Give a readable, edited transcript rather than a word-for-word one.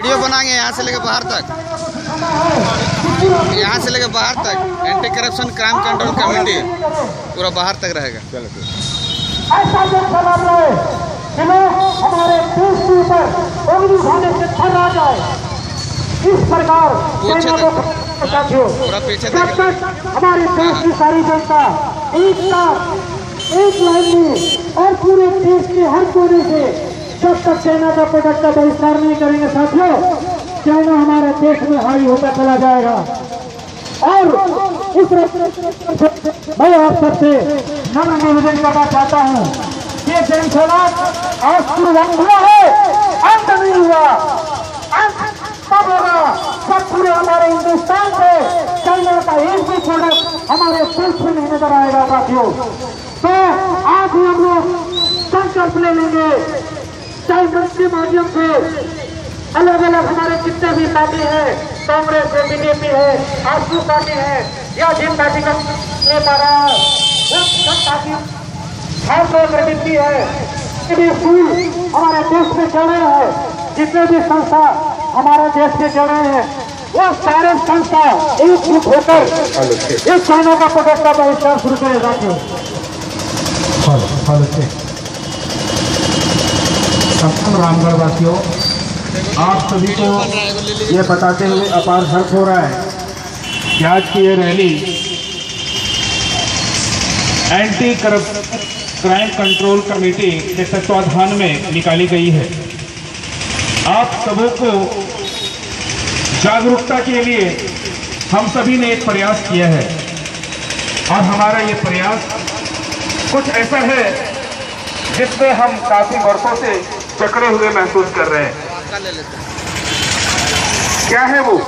Video बनाएंगे यहाँ से लेकर बाहर तक, यहाँ से लेकर बाहर तक। Anti corruption crime control committee पूरा बाहर तक रहेगा। ऐसा जो सवाल है कि लोग हमारे देश के ऊपर उंगली उठाने से थर्रा जाए, इस प्रकार पूरा पीछे जब तक हमारे देश की सारी जनता एक लाइन में और पूरे देश के हर कोने से जब तक चाइना का प्रोडक्ट का बहिष्कार नहीं करेंगे साथियों, चाइना हमारे देश में हावी होता चला जाएगा। और इस मैं आप सबसे नम्र निवेदन करना चाहता हूँ, ये जनसभा आज शुरुआत हुआ है, अंत नहीं हुआ। अंत कब होगा जब पूरे हमारे हिंदुस्तान से चाइना का एक भी प्रोडक्ट हमारे देश में नहीं नजर आएगा साथियों। तो आज हम लोग संकल्प ले लेंगे, चाहे मंच के माध्यम से अलग अलग हमारे जितने भी पार्टी है, कांग्रेस है, बीजेपी है, आजसू पार्टी है, या जिन पार्टी का नेता रहा है, वो सब पार्टी प्रवृत्ति है, स्कूल हमारे देश में चल रहे हैं, जितने भी संस्था हमारे देश में चल रहे हैं, वो सारे संस्था एकजुट होकर इस चाइना का प्रोडक्ट का बहिष्कार शुरू करेगा। संपूर्ण रामगढ़ वासियों, आप सभी को ये बताते हुए अपार हर्ष हो रहा है कि आज की ये rally anti corruption crime control committee के तत्वाधान में निकाली गई है। आप सबों को जागरूकता के लिए हम सभी ने एक प्रयास किया है और हमारा ये प्रयास कुछ ऐसा है जिसमें हम काफी वर्षों से जकड़े हुए महसूस कर रहे हैं। क्या है वो?